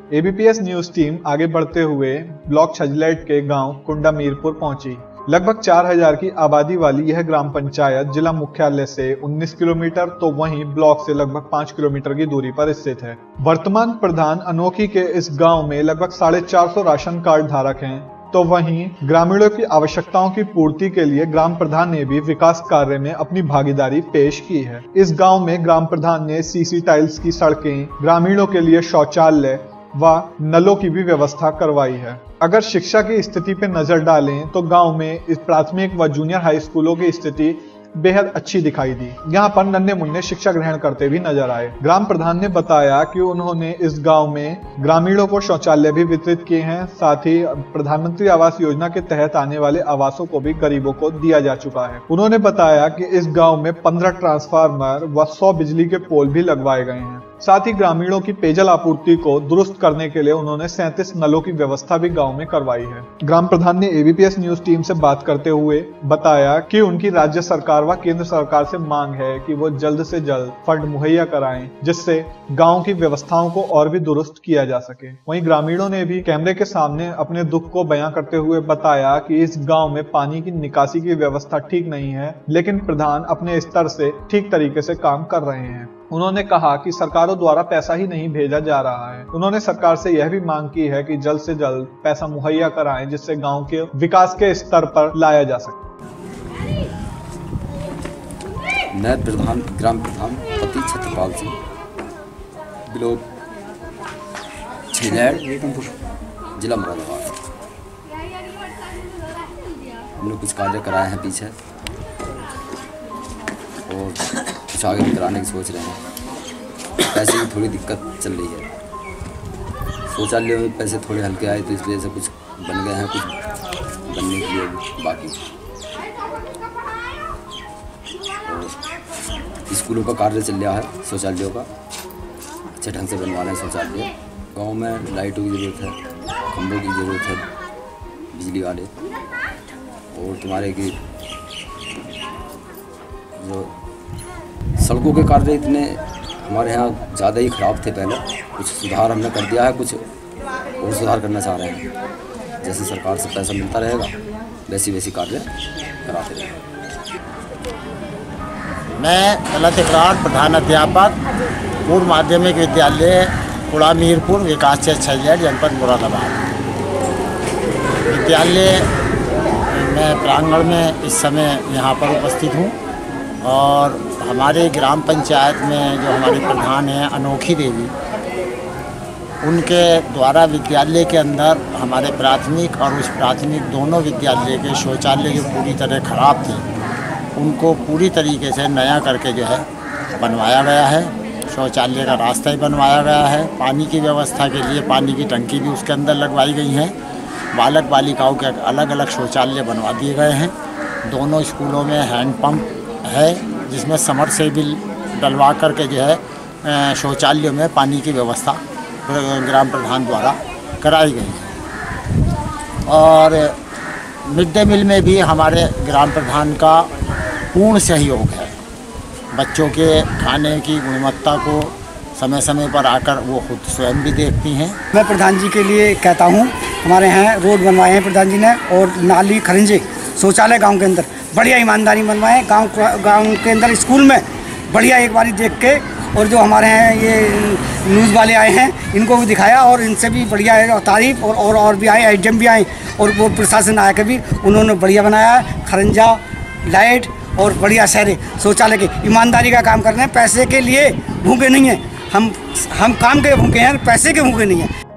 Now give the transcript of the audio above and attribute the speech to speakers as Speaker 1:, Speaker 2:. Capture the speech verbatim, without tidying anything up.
Speaker 1: ABPS news team आगे बढ़ते हुए ब्लॉक छजलैट के गांव कुंडा मीरपुर पहुंची। लगभग चार हज़ार की आबादी वाली यह ग्राम पंचायत जिला मुख्यालय से उन्नीस किलोमीटर तो वहीं ब्लॉक से लगभग पाँच किलोमीटर की दूरी पर स्थित है। वर्तमान प्रधान अनोखी के इस गांव में लगभग साढ़े चार सौ राशन कार्ड धारक हैं, तो वहीं ग्रामीणों की आवश्यकताओं की पूर्ति के लिए ग्राम प्रधान ने भी विकास कार्य में अपनी भागीदारी पेश की है। इस गांव में ग्राम प्रधान ने सीसी टाइल्स की सड़कें, ग्रामीणों के लिए शौचालय व नलों की भी व्यवस्था करवाई है। अगर शिक्षा की स्थिति पर नजर डालें तो गांव में इस प्राथमिक व जूनियर हाई स्कूलों की स्थिति बेहद अच्छी दिखाई दी। यहाँ पर नन्हे मुन्ने शिक्षा ग्रहण करते भी नजर आए। ग्राम प्रधान ने बताया कि उन्होंने इस गांव में ग्रामीणों को शौचालय भी वितरित किए हैं, साथ ही प्रधानमंत्री आवास योजना के तहत आने वाले आवासों को भी गरीबों को दिया जा चुका है। उन्होंने बताया कि इस गांव में पंद्रह ट्रांसफार्मर व सौ बिजली के पोल भी लगवाए गए हैं। साथ ही ग्रामीणों की पेयजल आपूर्ति को दुरुस्त करने के लिए उन्होंने सैंतीस नलों की व्यवस्था भी गांव में करवाई है। ग्राम प्रधान ने एबीपीएस न्यूज टीम से बात करते हुए बताया कि उनकी राज्य सरकार व केंद्र सरकार से मांग है कि वो जल्द से जल्द फंड मुहैया कराएं, जिससे गांव की व्यवस्थाओं को और भी दुरुस्त किया जा सके। वहीं ग्रामीणों ने भी कैमरे के सामने अपने दुख को बयां करते हुए बताया कि इस गाँव में पानी की निकासी की व्यवस्था ठीक नहीं है, लेकिन प्रधान अपने स्तर से ठीक तरीके से काम कर रहे हैं। उन्होंने कहा कि सरकारों द्वारा पैसा ही नहीं भेजा जा रहा है। उन्होंने सरकार से यह भी मांग की है कि जल्द से जल्द पैसा मुहैया कराएं, जिससे गांव के विकास के स्तर पर लाया जा सके।
Speaker 2: नए प्रधान ग्राम प्रधान पति छत्रपाल सिंह, ब्लॉक छजलैट, जिला मुरादाबाद। हमने कुछ कार्य कराए हैं पीछे और कुछ आगे भी कराने की सोच रहे हैं। पैसे की थोड़ी दिक्कत चल रही है। शौचालय में पैसे थोड़े हल्के आए तो इसलिए से कुछ बन गए हैं, कुछ बनने के लिए बाकी। और स्कूलों का कार्य चल रहा है, शौचालयों का अच्छे ढंग से बनवाना है शौचालय। गांव में लाइटों की ज़रूरत है, खंभों की ज़रूरत है, बिजली वाले। और तुम्हारे की जो सड़कों के कार्य इतने हमारे यहाँ ज़्यादा ही ख़राब थे पहले, कुछ सुधार हमने कर दिया है, कुछ और सुधार करना चाह रहे हैं। जैसे सरकार से पैसा मिलता रहेगा वैसी वैसी कार्य कराते रहेंगे।
Speaker 3: मैं गलत इकरार प्रधान अध्यापक पूर्व माध्यमिक विद्यालय कुंडा मीरपुर विकास छजलैट जनपद मुरादाबाद। विद्यालय मैं प्रांगण में इस समय यहाँ पर उपस्थित हूँ और हमारे ग्राम पंचायत में जो हमारे प्रधान हैं अनोखी देवी, उनके द्वारा विद्यालय के अंदर हमारे प्राथमिक और उस प्राथमिक दोनों विद्यालय के शौचालय जो पूरी तरह ख़राब थे, उनको पूरी तरीके से नया करके जो है बनवाया गया है। शौचालय का रास्ता ही बनवाया गया है। पानी की व्यवस्था के लिए पानी की टंकी भी उसके अंदर लगवाई गई हैं। बालक बालिकाओं के अलग अलग शौचालय बनवा दिए गए हैं। दोनों स्कूलों में हैंडपम्प है, जिसमें समरसेबिल डलवा करके जो है शौचालयों में पानी की व्यवस्था ग्राम प्रधान द्वारा कराई गई है। और मिड डे मील में भी हमारे ग्राम प्रधान का पूर्ण सहयोग है। बच्चों के खाने की गुणवत्ता को समय समय पर आकर वो खुद स्वयं भी देखती हैं।
Speaker 4: मैं प्रधान जी के लिए कहता हूँ, हमारे यहाँ रोड बनवाए हैं प्रधान जी ने, और नाली खरंजे शौचालय गांव के अंदर बढ़िया ईमानदारी बनवाए। गांव गांव के अंदर स्कूल में बढ़िया एक बारी देख के, और जो हमारे यहाँ ये न्यूज़ वाले आए हैं इनको भी दिखाया और इनसे भी बढ़िया तारीफ, और और, और भी आए, एचएम भी आए और वो प्रशासन आया के भी उन्होंने बढ़िया बनाया है। खरंजा, लाइट और बढ़िया शहर शौचालय के ईमानदारी का काम कर रहे हैं। पैसे के लिए भूखे नहीं हैं हम हम काम के भूखे हैं, पैसे के भूखे नहीं हैं।